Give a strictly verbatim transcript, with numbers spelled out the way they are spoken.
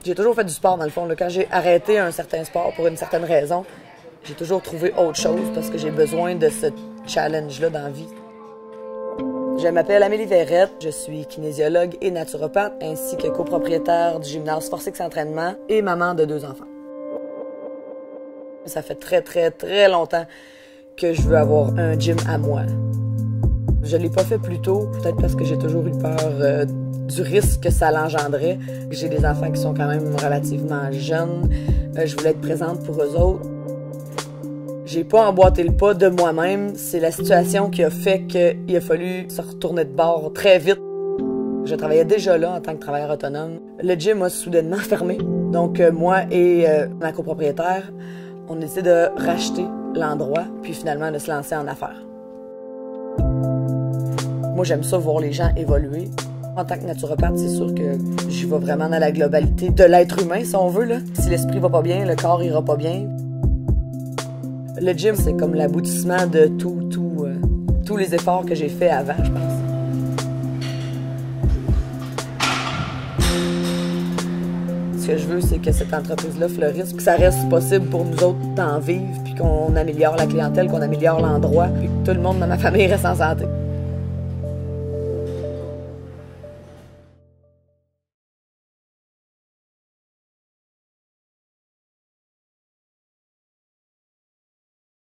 J'ai toujours fait du sport, dans le fond. Là. Quand j'ai arrêté un certain sport pour une certaine raison, j'ai toujours trouvé autre chose parce que j'ai besoin de ce challenge-là dans la vie. Je m'appelle Amélie Verrette, je suis kinésiologue et naturopathe, ainsi que copropriétaire du gymnase Force X Entraînement et maman de deux enfants. Ça fait très, très, très longtemps que je veux avoir un gym à moi. Je ne l'ai pas fait plus tôt, peut-être parce que j'ai toujours eu peur euh, du risque que ça l'engendrait. J'ai des enfants qui sont quand même relativement jeunes. Euh, je voulais être présente pour eux autres. J'ai pas emboîté le pas de moi-même. C'est la situation qui a fait qu'il a fallu se retourner de bord très vite. Je travaillais déjà là en tant que travailleur autonome. Le gym a soudainement fermé. Donc euh, moi et euh, ma copropriétaire, on essaie de racheter l'endroit, puis finalement de se lancer en affaires. Moi, j'aime ça voir les gens évoluer. En tant que naturopathe, c'est sûr que j'y vais vraiment dans la globalité de l'être humain, si on veut. Là. Si l'esprit va pas bien, le corps ira pas bien. Le gym, c'est comme l'aboutissement de tout, tout, euh, tous les efforts que j'ai faits avant, je pense. Ce que je veux, c'est que cette entreprise-là fleurisse, que ça reste possible pour nous autres d'en vivre, puis qu'on améliore la clientèle, qu'on améliore l'endroit, puis que tout le monde dans ma famille reste en santé.